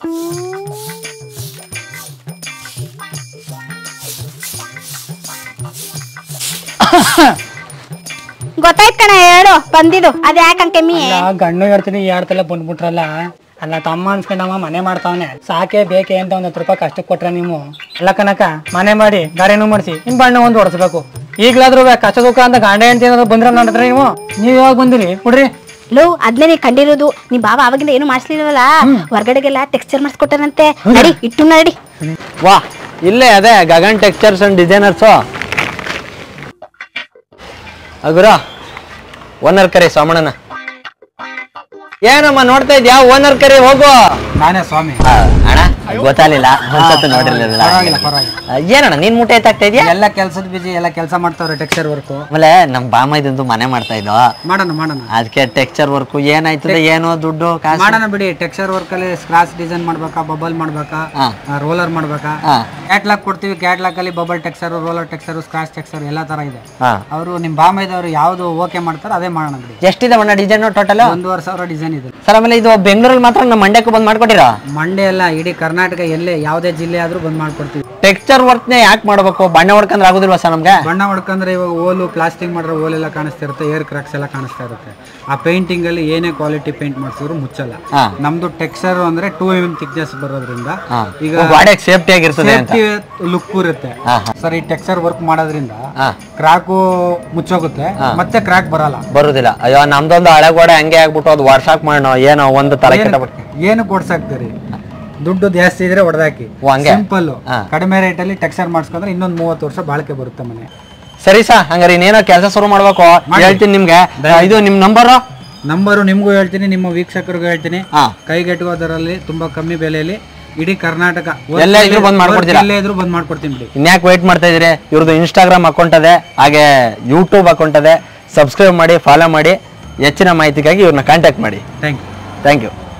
ಗೊತ್ತಾಯ್ತು ಕಣ ಹೇಳು ಬಂದಿದ್ದು ಅದ ಯಾಕಂಗೆ ಕಮ್ಮಿ ಗಣ್ಣು ಹೇಳ್ತೀನಿ ಹೇಳ್ತಲ್ಲ ಬಂದ್ಬಿಟ್ರಲ್ಲ ಅಲ್ಲ ತಮ್ಮ ಅನ್ಸ್ಕೊಂಡಮ್ಮ ಮನೆ ಮಾಡ್ತಾವನೆ ಸಾಕೆ ಬೇಕೆ ಅಂತ ಒಂದ್ 10 ರೂಪಾಯಿ ಕಷ್ಟಕ್ಕೆ ಕೊಟ್ರೆ ನೀವು ಎಲ್ಲ ಕನಕ ಮನೆ ಮಾಡಿ ಗಾಡಿನೂ ಮಾಡಿಸಿ ನಿಮ್ ಬಣ್ಣ ಒಂದು ಹೊಡ್ಸ್ಬೇಕು ಈಗ್ಲಾದ್ರೂ ಕಷ್ಟ ದುಃಖ ಅಂತ ಗಂಡ ಹೆಂಡತಿ ಏನಾದ್ರು ಬಂದ್ರ ನೋಡಿದ್ರೆ ನೀವು ಯಾವಾಗ ಬಂದಿರಿ ಬಿಡ್ರಿ ಲೋ ಅದ್ನೇ ನೀ ಕಂಡಿರೋದು ನಿಮ್ ಬಾಬಾ ಅವಾಗಿಂದ ಏನು ಮಾಡಿಸ್ಲಿಲ್ವಲ್ಲ ಹೊರಗಡೆಗೆಲ್ಲ ಟೆಕ್ಸ್ಚರ್ ಮಾಡಿಸ್ಕೊಟ್ಟಾರಂತೆ ನಡಿ ಇಟ್ಟು ನಡಿ ವಾ ಇಲ್ಲೇ ಅದೇ ಗಗನ್ ಟೆಕ್ಸ್ಚರ್ಸ್ ಅಂಡ್ ಡಿಸೈನರ್ಸು ಅಗುರ ಓನರ್ ಕರಿ ಸೋಮಣ್ಣನ ಏನಮ್ಮ ನೋಡ್ತಾ ಇದ್ಯಾ ಓನರ್ ಕರಿ ಹೋಗು ನಾನೇ ಸ್ವಾಮಿ ಅಣ್ಣ ಗೊತ್ತಾಗ್ಲಿಲ್ಲ ಒಂದ್ಸತ್ತು ನೋಡಿರ್ಲಿಲ್ಲ ಏನಣ್ಣ ನೀನ್ ಮೂಟೆ ಎತ್ತಾಗ್ತಾ ಇದೆಯಾ ಎಲ್ಲ ಕೆಲ್ಸದ ಬಿಜಿ ಎಲ್ಲ ಕೆಲಸ ಮಾಡ್ತಾವ್ರೆ ಟೆಕ್ಸ್ಚರ್ ವರ್ಕ್ ಆಮೇಲೆ ನಮ್ ಬಾಮೈದಂತೂ ಮನೆ ಮಾಡ್ತಾ ಇದ್ದೋ ಮಾಡೋಣ ಅದಕ್ಕೆ ಟೆಕ್ಸ್ಚರ್ ವರ್ಕ್ ಏನಾಯ್ತದೆ ಏನೋ ದುಡ್ಡು ಕಾಸು ಮಾಡೋಣ ಬಿಡಿ ಟೆಕ್ಸ್ಚರ್ ವರ್ಕ್ ಅಲ್ಲಿ ಸ್ಕ್ರಾಚ್ ಡಿಸೈನ್ ಮಾಡ್ಬೇಕಾ ಬಬಲ್ ಮಾಡ್ಬೇಕಾ ರೋಲರ್ ಮಾಡ್ಬೇಕಾ ಕ್ಯಾಟ್ಲಾಗ್ ಕೊಡ್ತೀವಿ ಕ್ಯಾಟ್ಲಾಗ್ ಅಲ್ಲಿ bubble texture roller texture scratch texture ಎಲ್ಲಾ ತರ ಇದೆ ಅವರು ನಿಮ್ ಬಾಮೈದವ್ರು ಯಾವ್ದು ಓಕೆ ಮಾಡ್ತಾರ ಅದೇ ಮಾಡೋಣ ಬಿಡಿ ಎಷ್ಟಿದೆ ಅಣ್ಣ ಡಿಸೈನ್ ಟೋಟಲ್ 1,500 ಡಿಸೈನ್ ಇದೆ ಸರ್ ಆಮೇಲೆ ಇದು ಬೆಂಗಳೂರಲ್ಲಿ ಮಾತ್ರ ನಮ್ಮ ಮಂಡ್ಯಕ್ಕೆ ಬಂದ್ ಮಾಡ್ಕೊಟ್ಟಿರಾ ಮಂಡ್ಯ ಎಲ್ಲ ಇಡೀ ಕರ್ನಾಟಕ ಎಲ್ಲೇ ಯಾವ್ದೇ ಜಿಲ್ಲೆ ಆದ್ರೂ ಬಂದ್ ಮಾಡ್ಕೊಡ್ತೀವಿ ಟೆಕ್ಸ್ಚರ್ ವರ್ಕ್ ನೇ ಯಾಕೆ ಮಾಡ್ಬೇಕು ಬಣ್ಣ ಹೊಡ್ಕಂದ್ರೆ ಆಗುದಿಲ್ವಾ ಸರ್ ನಮ್ಗೆ ಬಣ್ಣ ಹೊಡ್ಕಂದ್ರೆ ಇವಾಗ ಓಲು ಪ್ಲಾಸ್ಟಿಕ್ ಮಾಡ್ರೆ ಓಲೆಲ್ಲ ಕಾಣಿಸ್ತಾ ಇರುತ್ತೆ ಏರ್ ಕ್ರಾಕ್ಸ್ ಎಲ್ಲ ಕಾಣಿಸ್ತಾ ಇರುತ್ತೆ ಆ ಪೇಂಟಿಂಗ್ ಅಲ್ಲಿ ಏನೇ ಕ್ವಾಲಿಟಿ ಪೇಂಟ್ ಮಾಡ್ಸಿದ್ರು ಮುಚ್ಚಲ್ಲ ನಮ್ದು ಟೆಕ್ಸ್ಚರ್ ಅಂದ್ರೆ 2 mm ಥಿಕ್ನೆಸ್ ಬರೋದ್ರಿಂದ ಈಗ ಸೇಫ್ಟಿ ಆಗಿರ್ತದೆ ಲುಕ್ ಇರುತ್ತೆ ಸರ್ ಈ ಟೆಕ್ಸ್ಚರ್ ವರ್ಕ್ ಮಾಡೋದ್ರಿಂದ ಕ್ರಾಕು ಮುಚ್ಚೋಗುತ್ತೆ ಮತ್ತೆ ಕ್ರಾಕ್ ಬರೋದಿಲ್ಲ ಅಯ್ಯೋ ನಮ್ದೊಂದು ಹಳೆ ಗೋಡೆ ಹಂಗೆ ಆಗ್ಬಿಟ್ಟು ಅದು ವಾಟ್ಸಾಪ್ ಮಾಡೋಣ ಏನೋ ಒಂದು ತರ ಏನು ಕೊಡ್ಸಾಕ್ತೀರಿ ದುಡ್ಡು ಜಾಸ್ತಿ ಇದ್ರೆ ಹೊಡೆದಾಕಿ ಸಿಂಪಲ್ ಕಡಿಮೆ ರೇಟ್ ಅಲ್ಲಿ ಟೆಕ್ಸ್ಚರ್ ಮಾಡಿಸ್ಕೊಂಡ್ರೆ ಇನ್ನೊಂದು 30 ವರ್ಷ ಬಾಳಿಕೆ ಬರುತ್ತೆ ಮನೆ ಸರಿ ಸಾ ಹಂಗಾರೆ ಇನ್ನೇನೋ ಕೆಲಸ ಶುರು ಮಾಡ್ಬೇಕು ಹೇಳ್ತೀನಿ ನಿಮ್ಗೆ ಇದು ನಿಮ್ ನಂಬರು ನಿಮ್ಗೂ ಹೇಳ್ತೀನಿ ನಿಮ್ಮ ವೀಕ್ಷಕರಿಗೂ ಹೇಳ್ತೀನಿ ಕೈಗೆಟುಕೋದರಲ್ಲಿ ತುಂಬಾ ಕಮ್ಮಿ ಬೆಲೆಯಲ್ಲಿ ಇಡೀ ಕರ್ನಾಟಕ ಎಲ್ಲ ಇದ್ರು ಬಂದ್ ಮಾಡ್ಕೊಡ್ತೀನಿ ಬಿಡಿ ಇನ್ಯಾಕೆ ವೇಟ್ ಮಾಡ್ತಾ ಇದ್ರಿ ಇವ್ರದ್ದು ಇನ್ಸ್ಟಾಗ್ರಾಮ್ ಅಕೌಂಟ್ ಅದೇ ಹಾಗೆ ಯೂಟ್ಯೂಬ್ ಅಕೌಂಟ್ ಅದೇ ಸಬ್ಸ್ಕ್ರೈಬ್ ಮಾಡಿ ಫಾಲೋ ಮಾಡಿ ಹೆಚ್ಚಿನ ಮಾಹಿತಿಗಾಗಿ ಇವ್ರನ್ನ ಕಾಂಟ್ಯಾಕ್ಟ್ ಮಾಡಿ ಥ್ಯಾಂಕ್ ಯು